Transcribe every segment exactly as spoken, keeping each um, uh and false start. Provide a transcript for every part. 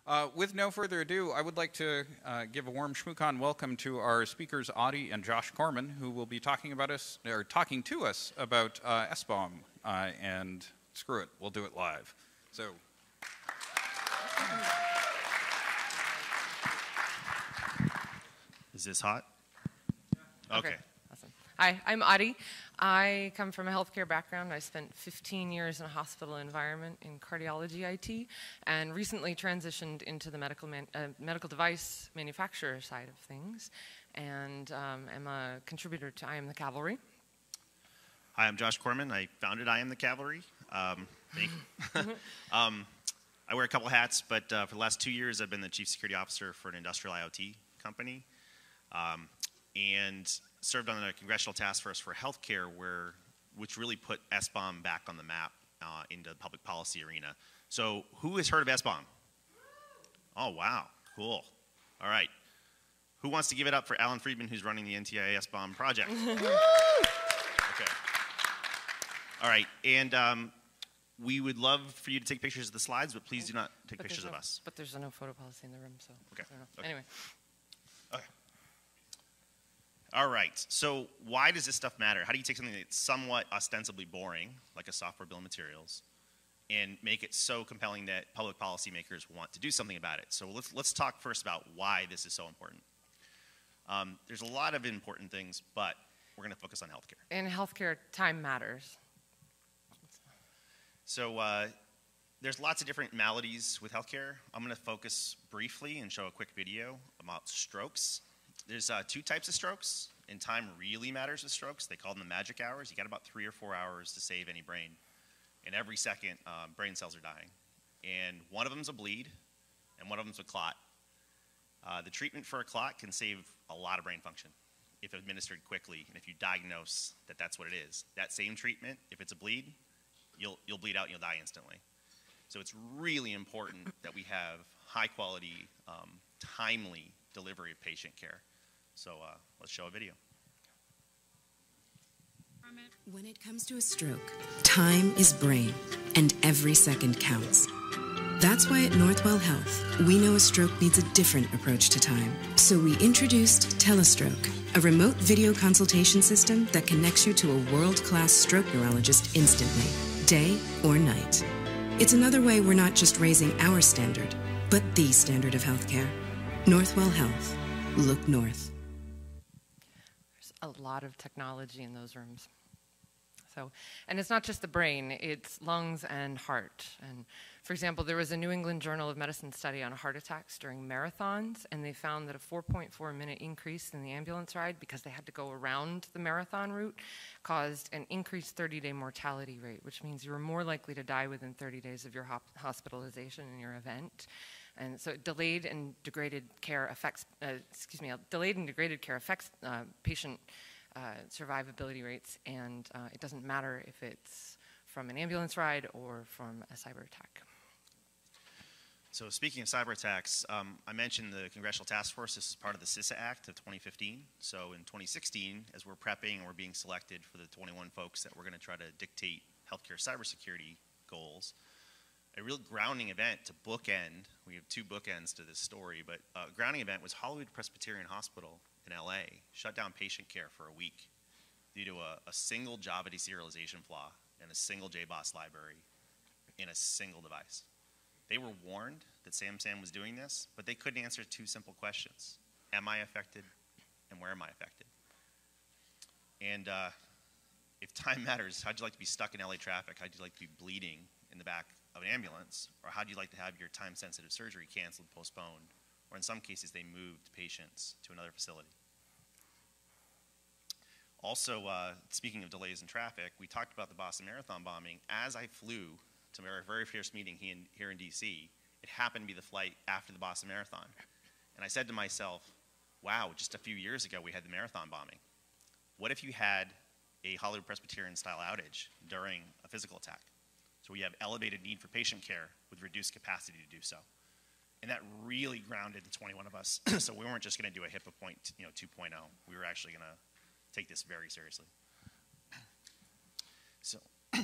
Uh, with no further ado, I would like to uh, give a warm Shmoocon welcome to our speakers, Audie and Josh Corman, who will be talking about us, or talking to us about uh, S B O M. Uh, and screw it, we'll do it live. So. Is this hot? Yeah. Okay. Okay. Awesome. Hi, I'm Audie. I come from a healthcare background. I spent fifteen years in a hospital environment in cardiology I T, and recently transitioned into the medical man, uh, medical device manufacturer side of things, and um, am a contributor to I Am the Cavalry. Hi, I'm Josh Corman. I founded I Am the Cavalry. Um, thank you. um, I wear a couple hats, but uh, for the last two years, I've been the chief security officer for an industrial IoT company, um, and served on the congressional task force for healthcare, where which really put S B O M back on the map uh, into the public policy arena. So, who has heard of S B O M? Oh, wow, cool. All right, who wants to give it up for Alan Friedman, who's running the N T I A S B O M project? Okay. All right, and um, we would love for you to take pictures of the slides, but please do not take but pictures no, of us. But there's no photo policy in the room, so okay. I don't know. Okay. Anyway. Okay. All right, so why does this stuff matter? How do you take something that's somewhat ostensibly boring, like a software bill of materials, and make it so compelling that public policymakers want to do something about it? So let's, let's talk first about why this is so important. Um, there's a lot of important things, but we're going to focus on healthcare. In healthcare, time matters. So uh, there's lots of different maladies with healthcare. I'm going to focus briefly and show a quick video about strokes. There's uh, two types of strokes, and time really matters with strokes. They call them the magic hours. You got about three or four hours to save any brain. And every second, uh, brain cells are dying. And one of them's a bleed, and one of them's a clot. Uh, the treatment for a clot can save a lot of brain function if administered quickly, and if you diagnose that that's what it is. That same treatment, if it's a bleed, you'll, you'll bleed out and you'll die instantly. So it's really important that we have high quality, um, timely delivery of patient care. So uh, let's show a video. When it comes to a stroke, time is brain, and every second counts. That's why at Northwell Health, we know a stroke needs a different approach to time. So we introduced Telestroke, a remote video consultation system that connects you to a world-class stroke neurologist instantly, day or night. It's another way we're not just raising our standard, but the standard of healthcare. Northwell Health. Look north. A lot of technology in those rooms. So, and it's not just the brain, it's lungs and heart. And for example, there was a New England Journal of Medicine study on heart attacks during marathons, and they found that a four point four minute increase in the ambulance ride, because they had to go around the marathon route, caused an increased thirty day mortality rate, which means you were more likely to die within thirty days of your hop hospitalization in your event. And so delayed and degraded care affects, uh, excuse me, delayed and degraded care affects uh, patient uh, survivability rates, and uh, it doesn't matter if it's from an ambulance ride or from a cyber attack. So speaking of cyber attacks, um, I mentioned the Congressional Task Force. This is part of the CISA Act of twenty fifteen. So in twenty sixteen, as we're prepping and we're being selected for the twenty-one folks that we're going to try to dictate healthcare cybersecurity goals, a real grounding event to bookend, we have two bookends to this story, but a grounding event was Hollywood Presbyterian Hospital in L A shut down patient care for a week due to a, a single Java deserialization flaw and a single J BOS library in a single device. They were warned that SamSam was doing this, but they couldn't answer two simple questions. Am I affected, and where am I affected? And uh, if time matters, how'd you like to be stuck in L A traffic? How'd you like to be bleeding in the back of an ambulance? Or how'd you like to have your time-sensitive surgery canceled, postponed? Or in some cases, they moved patients to another facility. Also, uh, speaking of delays in traffic, we talked about the Boston Marathon bombing. As I flew to our very first meeting here in D C, it happened to be the flight after the Boston Marathon. And I said to myself, wow, just a few years ago we had the marathon bombing. What if you had a Hollywood Presbyterian style outage during a physical attack? So we have elevated need for patient care with reduced capacity to do so. And that really grounded the twenty-one of us. So we weren't just going to do a HIPAA point, you know, two point oh. We were actually going to take this very seriously. So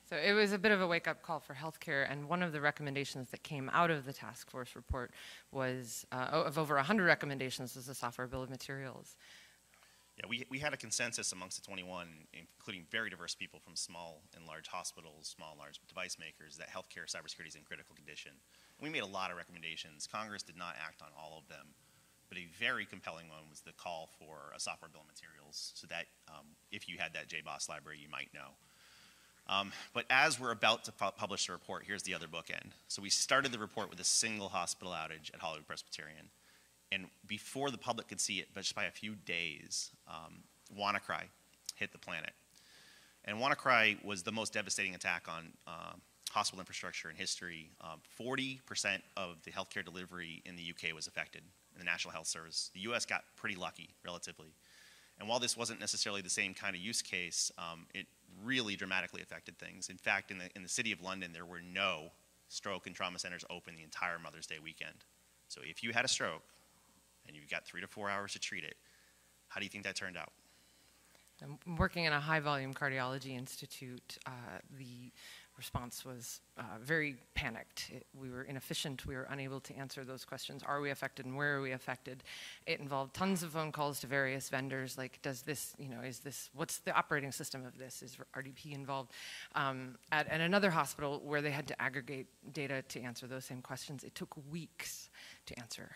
So it was a bit of a wake-up call for healthcare, and one of the recommendations that came out of the task force report was, uh, of over one hundred recommendations, was the software bill of materials. Yeah, we, we had a consensus amongst the twenty-one, including very diverse people from small and large hospitals, small and large device makers, that healthcare cybersecurity is in critical condition. We made a lot of recommendations. Congress did not act on all of them, but a very compelling one was the call for a software bill of materials, so that um, if you had that J BOSS library, you might know. Um, but as we're about to pu publish the report, here's the other bookend. So we started the report with a single hospital outage at Hollywood Presbyterian. And before the public could see it, but just by a few days, um, WannaCry hit the planet. And WannaCry was the most devastating attack on uh, hospital infrastructure in history. Um, forty percent of the healthcare delivery in the U K was affected in the National Health Service. The U S got pretty lucky, relatively. And while this wasn't necessarily the same kind of use case, um, it really dramatically affected things. In fact, in the, in the city of London, there were no stroke and trauma centers open the entire Mother's Day weekend. So if you had a stroke and you've got three to four hours to treat it, how do you think that turned out? I'm working in a high-volume cardiology institute. Uh, the response was uh, very panicked. It, we were inefficient. We were unable to answer those questions. Are we affected and where are we affected? It involved tons of phone calls to various vendors, like, does this, you know, is this, what's the operating system of this? Is R D P involved? Um, at, at another hospital where they had to aggregate data to answer those same questions, it took weeks to answer.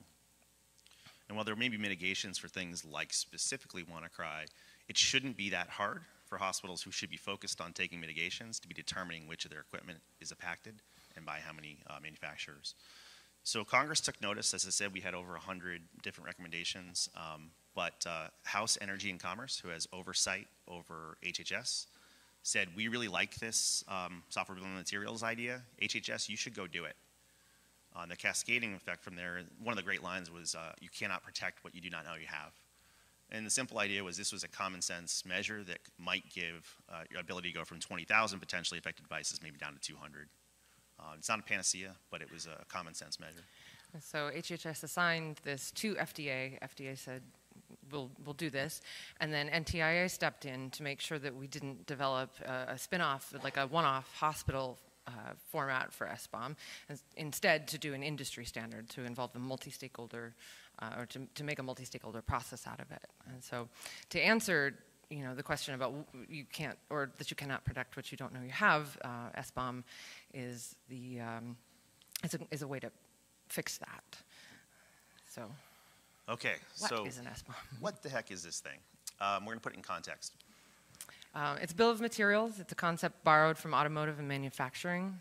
And while there may be mitigations for things like specifically WannaCry, it shouldn't be that hard for hospitals who should be focused on taking mitigations to be determining which of their equipment is impacted and by how many uh, manufacturers. So Congress took notice. As I said, we had over one hundred different recommendations, um, but uh, House Energy and Commerce, who has oversight over H H S, said, we really like this um, software bill of materials idea. H H S, you should go do it. Uh, the cascading effect from there, one of the great lines was, uh, you cannot protect what you do not know you have. And the simple idea was this was a common sense measure that might give uh, your ability to go from twenty thousand potentially affected devices maybe down to two hundred. Uh, it's not a panacea, but it was a common sense measure. So H H S assigned this to F D A. F D A said, we'll, we'll do this. And then N T I A stepped in to make sure that we didn't develop a, a spin-off, like a one-off hospital Uh, format for S B O M, instead to do an industry standard to involve the multi-stakeholder, uh, or to, to make a multi-stakeholder process out of it. And so to answer, you know, the question about you can't, or that you cannot protect what you don't know you have, uh, S B O M is the, um, is, a, is a way to fix that. So, okay, what so is an S B O M? What the heck is this thing? Um, we're gonna put it in context. Uh, it's a bill of materials. It's a concept borrowed from automotive and manufacturing.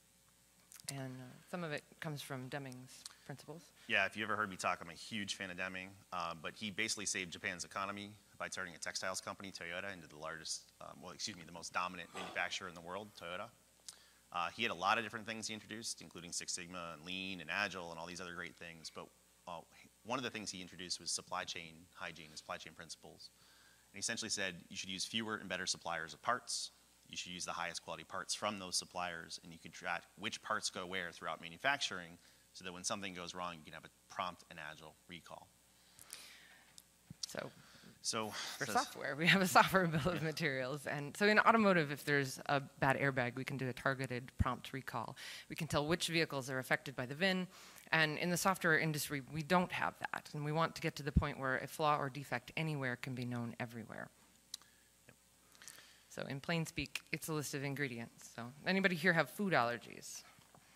And uh, some of it comes from Deming's principles. Yeah, if you ever heard me talk, I'm a huge fan of Deming. Uh, but he basically saved Japan's economy by turning a textiles company, Toyota, into the largest, um, well, excuse me, the most dominant manufacturer in the world, Toyota. Uh, he had a lot of different things he introduced, including Six Sigma and Lean and Agile and all these other great things. But uh, one of the things he introduced was supply chain hygiene, supply chain principles. And he essentially said you should use fewer and better suppliers of parts. You should use the highest quality parts from those suppliers, and you can track which parts go where throughout manufacturing so that when something goes wrong, you can have a prompt and agile recall. So, so for so software, we have a software bill of materials. And so in automotive, if there's a bad airbag, we can do a targeted prompt recall. We can tell which vehicles are affected by the V I N. And in the software industry, we don't have that. And we want to get to the point where a flaw or defect anywhere can be known everywhere. Yep. So in plain speak, it's a list of ingredients. So anybody here have food allergies?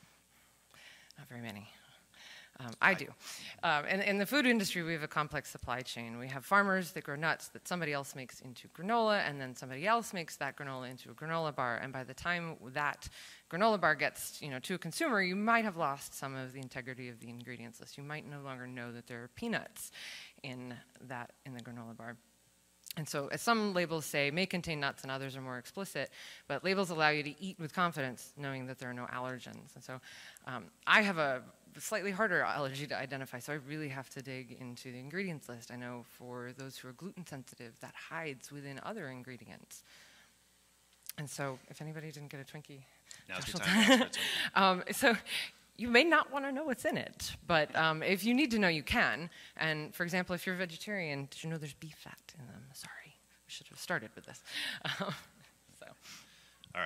Not very many. Um, I do. Um, and in the food industry, we have a complex supply chain. We have farmers that grow nuts that somebody else makes into granola, and then somebody else makes that granola into a granola bar. And by the time that granola bar gets, you know, to a consumer, you might have lost some of the integrity of the ingredients list. You might no longer know that there are peanuts in that in the granola bar. And so as some labels say, may contain nuts, and others are more explicit, but labels allow you to eat with confidence knowing that there are no allergens. And so um, I have a slightly harder allergy to identify, so I really have to dig into the ingredients list. I know for those who are gluten sensitive, that hides within other ingredients. And so if anybody didn't get a Twinkie, now's your time. um, so you may not want to know what's in it, but um, if you need to know, you can. And for example, if you're a vegetarian, did you know there's beef fat in them? Sorry, we should have started with this. Um, so. All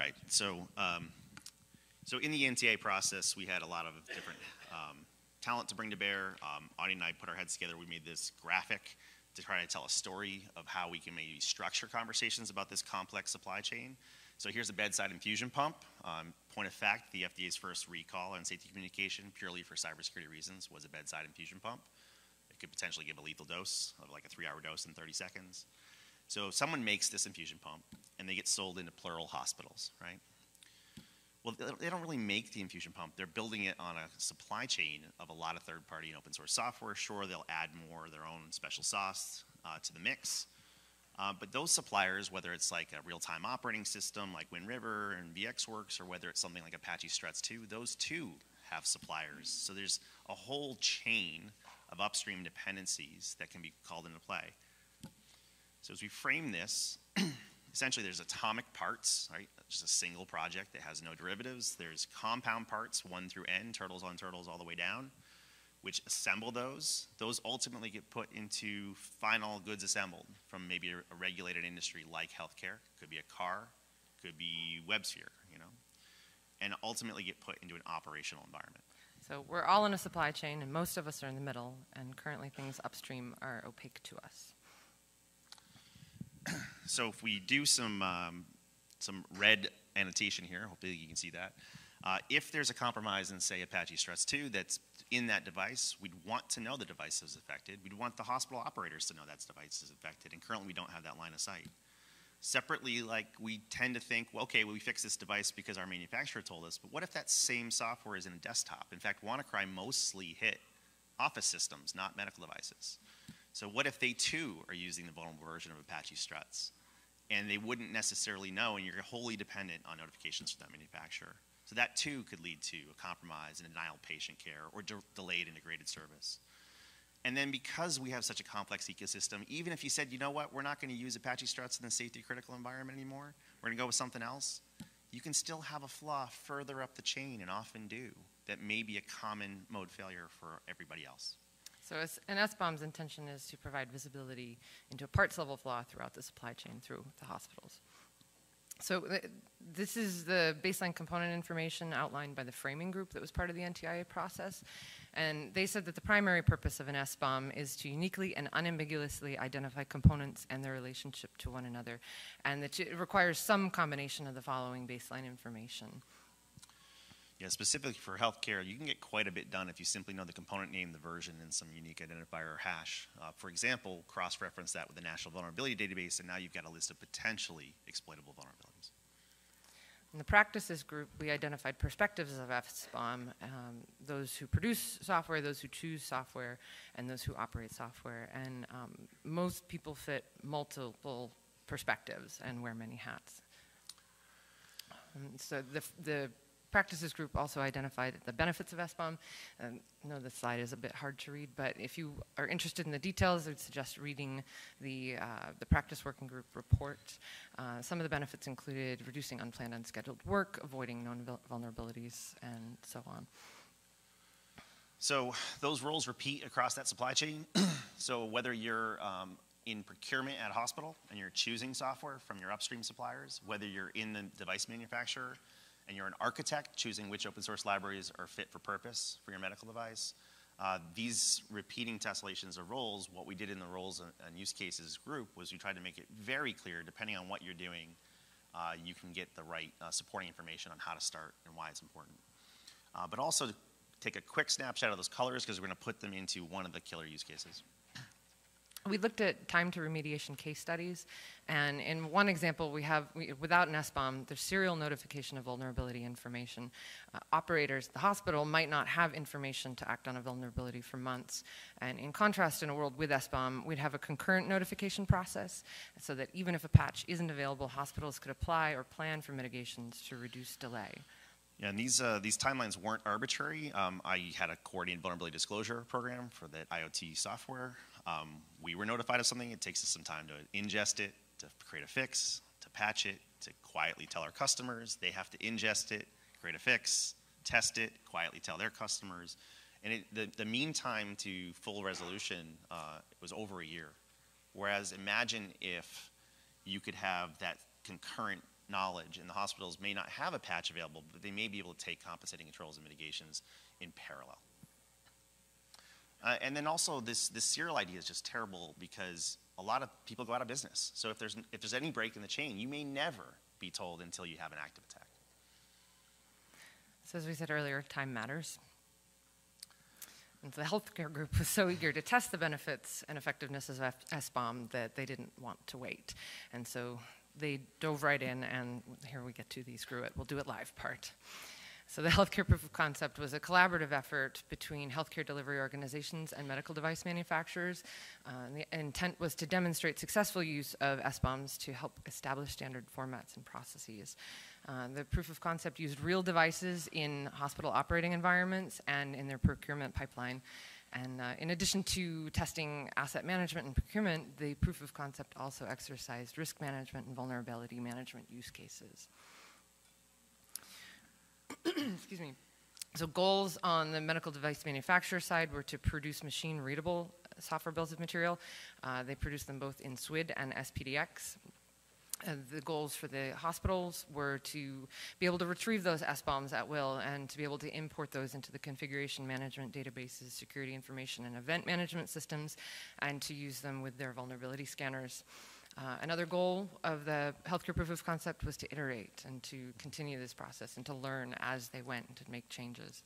right, so um, so in the N T A process, we had a lot of different um, talent to bring to bear. Um, Audie and I put our heads together. We made this graphic to try to tell a story of how we can maybe structure conversations about this complex supply chain. So here's a bedside infusion pump. Um, point of fact, the F D A's first recall on safety communication, purely for cybersecurity reasons, was a bedside infusion pump. It could potentially give a lethal dose of like a three-hour dose in thirty seconds. So if someone makes this infusion pump and they get sold into plural hospitals, right? Well, they don't really make the infusion pump. They're building it on a supply chain of a lot of third-party and open-source software. Sure, they'll add more of their own special sauce uh, to the mix. Uh, but those suppliers, whether it's like a real-time operating system like Wind River and VxWorks, or whether it's something like Apache Struts two, those too have suppliers. So there's a whole chain of upstream dependencies that can be called into play. So as we frame this, essentially there's atomic parts, right? Just a single project that has no derivatives. There's compound parts, one through N, turtles on turtles all the way down, which assemble those. Those ultimately get put into final goods assembled from maybe a, a regulated industry like healthcare. Could be a car, could be WebSphere, you know, and ultimately get put into an operational environment. So we're all in a supply chain, and most of us are in the middle, and currently things upstream are opaque to us. So if we do some, um, some red annotation here, hopefully you can see that. Uh, if there's a compromise in, say, Apache Struts two that's in that device, we'd want to know the device is affected. We'd want the hospital operators to know that device is affected, and currently we don't have that line of sight. Separately, like, we tend to think, well, okay, well, we fixed this device because our manufacturer told us, but what if that same software is in a desktop? In fact, WannaCry mostly hit office systems, not medical devices. So what if they too are using the vulnerable version of Apache Struts, and they wouldn't necessarily know, and you're wholly dependent on notifications from that manufacturer? So that too could lead to a compromise and denial of patient care or de delayed integrated service. And then because we have such a complex ecosystem, even if you said, you know what, we're not going to use Apache Struts in the safety critical environment anymore, we're going to go with something else, you can still have a flaw further up the chain, and often do, that may be a common mode failure for everybody else. So an S BOM's intention is to provide visibility into a parts level flaw throughout the supply chain through the hospitals. So th this is the baseline component information outlined by the framing group that was part of the N T I A process. And they said that the primary purpose of an S BOM is to uniquely and unambiguously identify components and their relationship to one another, and that it requires some combination of the following baseline information. Yeah, specifically for healthcare, you can get quite a bit done if you simply know the component name, the version, and some unique identifier or hash. Uh, for example, cross-reference that with the National Vulnerability Database, and now you've got a list of potentially exploitable vulnerabilities. In the practices group, we identified perspectives of S BOM, um, those who produce software, those who choose software, and those who operate software. And um, most people fit multiple perspectives and wear many hats. Um, so the, the practices group also identified the benefits of S BOM. Um, I know this slide is a bit hard to read, but if you are interested in the details, I would suggest reading the, uh, the practice working group report. Uh, some of the benefits included reducing unplanned, unscheduled work, avoiding known vulnerabilities, and so on. So those roles repeat across that supply chain. So whether you're um, in procurement at a hospital and you're choosing software from your upstream suppliers, whether you're in the device manufacturer, and you're an architect choosing which open source libraries are fit for purpose for your medical device, uh, these repeating tessellations of roles, what we did in the roles and, and use cases group was we tried to make it very clear, depending on what you're doing, uh, you can get the right uh, supporting information on how to start and why it's important. Uh, but also take a quick snapshot of those colors because we're going to put them into one of the killer use cases. We looked at time to remediation case studies, and in one example, we have, we, without an S BOM, there's serial notification of vulnerability information. Uh, operators, the hospital, might not have information to act on a vulnerability for months. And in contrast, in a world with S BOM, we'd have a concurrent notification process so that even if a patch isn't available, hospitals could apply or plan for mitigations to reduce delay. Yeah, and these, uh, these timelines weren't arbitrary. Um, I had a coordinated vulnerability disclosure program for that I O T software. Um, we were notified of something. It takes us some time to ingest it, to create a fix, to patch it, to quietly tell our customers. They have to ingest it, create a fix, test it, quietly tell their customers. And it, the, the mean time to full resolution uh, was over a year. Whereas imagine if you could have that concurrent knowledge, and the hospitals may not have a patch available, but they may be able to take compensating controls and mitigations in parallel. Uh, and then also this, this serial idea is just terrible because a lot of people go out of business. So if there's, if there's any break in the chain, you may never be told until you have an active attack. So as we said earlier, time matters. And the healthcare group was so eager to test the benefits and effectiveness of S B O M that they didn't want to wait. And so they dove right in, and here we get to the screw it, we'll do it live part. So the healthcare proof of concept was a collaborative effort between healthcare delivery organizations and medical device manufacturers. Uh, and the intent was to demonstrate successful use of S B O Ms to help establish standard formats and processes. Uh, the proof of concept used real devices in hospital operating environments and in their procurement pipeline. And uh, in addition to testing asset management and procurement, the proof of concept also exercised risk management and vulnerability management use cases. Excuse me. So goals on the medical device manufacturer side were to produce machine-readable software bills of material. Uh, they produced them both in S W I D and S P D X. Uh, the goals for the hospitals were to be able to retrieve those S B O Ms at will and to be able to import those into the configuration management databases, security information, and event management systems, and to use them with their vulnerability scanners. Uh, another goal of the healthcare proof of concept was to iterate and to continue this process and to learn as they went and to make changes.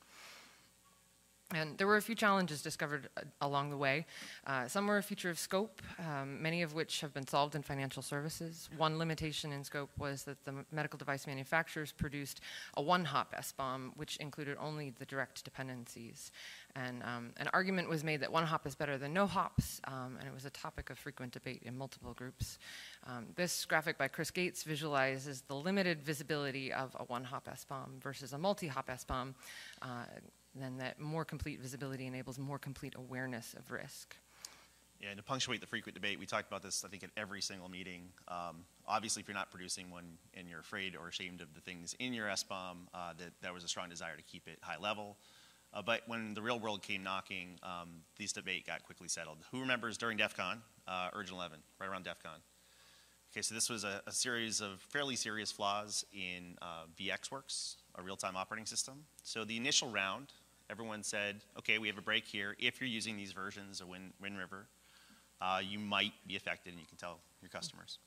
And there were a few challenges discovered uh, along the way. Uh, some were a feature of scope, um, many of which have been solved in financial services. One limitation in scope was that the medical device manufacturers produced a one-hop S B O M, which included only the direct dependencies. And um, an argument was made that one hop is better than no hops, um, and it was a topic of frequent debate in multiple groups. Um, this graphic by Chris Gates visualizes the limited visibility of a one-hop S B O M versus a multi-hop S B O M. Uh, then that more complete visibility enables more complete awareness of risk. Yeah, and to punctuate the frequent debate, we talked about this, I think, at every single meeting. Um, obviously, if you're not producing one and you're afraid or ashamed of the things in your S B O M, uh, that there was a strong desire to keep it high level. Uh, but when the real world came knocking, um, this debate got quickly settled. Who remembers during DEF CON, uh, Urgent eleven, right around DEF CON? Okay, so this was a, a series of fairly serious flaws in uh, VxWorks, a real-time operating system. So the initial round, everyone said, okay, we have a break here. If you're using these versions of Wind, Wind River, uh, you might be affected, and you can tell your customers.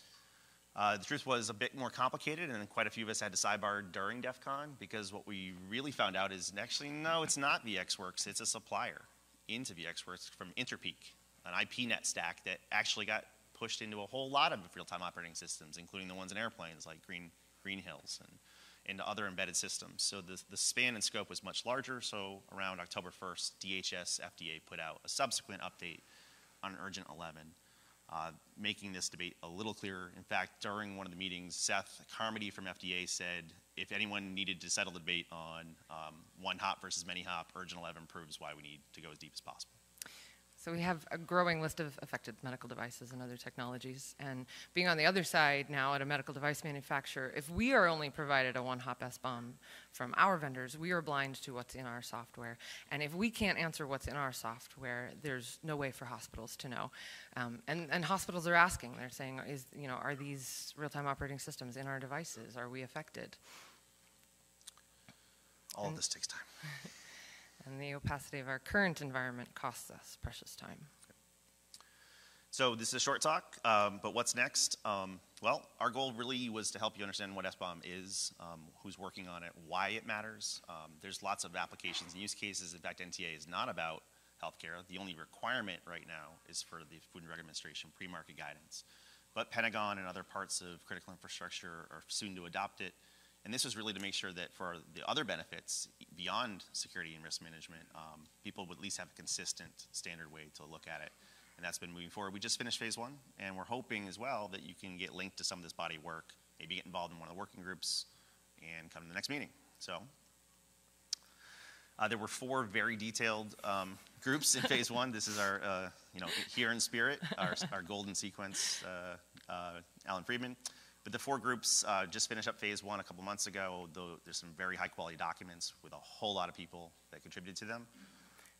Uh, the truth was a bit more complicated, and quite a few of us had to sidebar during DEF CON, because what we really found out is actually, no, it's not VxWorks. It's a supplier into VxWorks from Interpeak, an I P net stack that actually got pushed into a whole lot of real-time operating systems, including the ones in airplanes like Green, Green Hills and into other embedded systems. So the, the span and scope was much larger, so around October first, D H S F D A put out a subsequent update on Urgent eleven, uh, making this debate a little clearer. In fact, during one of the meetings, Seth Carmody from F D A said if anyone needed to settle the debate on um, one hop versus many hop, Urgent eleven proves why we need to go as deep as possible. So we have a growing list of affected medical devices and other technologies. And being on the other side now at a medical device manufacturer, if we are only provided a one-hop S B O M from our vendors, we are blind to what's in our software. And if we can't answer what's in our software, there's no way for hospitals to know. Um, and, and hospitals are asking, they're saying, is, you know, are these real-time operating systems in our devices? Are we affected? All and, of this takes time. And the opacity of our current environment costs us precious time. So this is a short talk, um, but what's next? Um, well, our goal really was to help you understand what S B O M is, um, who's working on it, why it matters. Um, there's lots of applications and use cases. In fact, N T A is not about healthcare. The only requirement right now is for the Food and Drug Administration pre-market guidance. But Pentagon and other parts of critical infrastructure are soon to adopt it. And this was really to make sure that for the other benefits beyond security and risk management, um, people would at least have a consistent standard way to look at it. And that's been moving forward. We just finished phase one, and we're hoping as well that you can get linked to some of this body of work, maybe get involved in one of the working groups, and come to the next meeting. So uh, there were four very detailed um, groups in phase one. This is our, uh, you know, here in spirit, our, our golden sequence, uh, uh, Alan Friedman. But the four groups uh, just finished up phase one a couple months ago. Though there's some very high quality documents with a whole lot of people that contributed to them.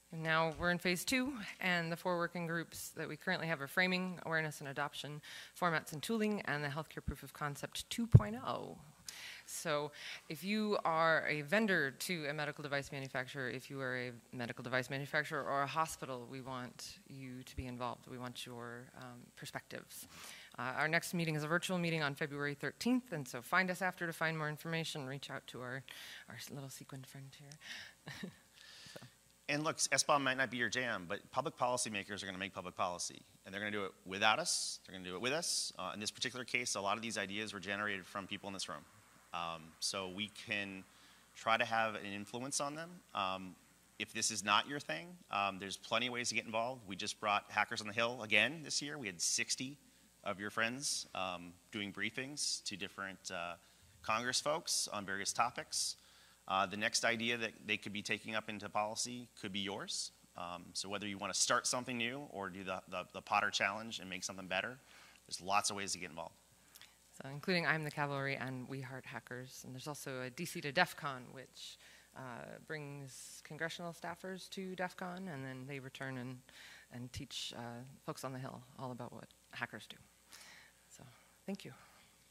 And now we're in phase two, and the four working groups that we currently have are framing, awareness and adoption, formats and tooling, and the healthcare proof of concept two point oh. So if you are a vendor to a medical device manufacturer, if you are a medical device manufacturer or a hospital, we want you to be involved. We want your um, perspectives. Uh, our next meeting is a virtual meeting on February thirteenth, and so find us after to find more information. Reach out to our, our little sequined friend here. And look, S B O M might not be your jam, but public policy makers are going to make public policy. And they're going to do it without us. They're going to do it with us. Uh, in this particular case, a lot of these ideas were generated from people in this room. Um, so we can try to have an influence on them. Um, if this is not your thing, um, there's plenty of ways to get involved. We just brought Hackers on the Hill again this year. We had sixty of your friends um, doing briefings to different uh, Congress folks on various topics. Uh, the next idea that they could be taking up into policy could be yours. Um, so whether you want to start something new or do the, the, the Potter Challenge and make something better, there's lots of ways to get involved. So including I'm the Cavalry and We Heart Hackers. And there's also a D C to DEF CON, which uh, brings congressional staffers to DEF CON, and then they return and, and teach uh, folks on the Hill all about what hackers do. So thank you.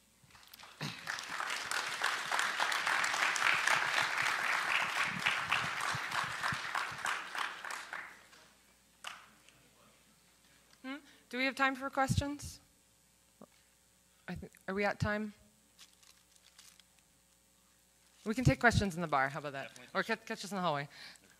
Hmm? Do we have time for questions? I th are we at time? We can take questions in the bar. How about that? Or catch, catch us in the hallway.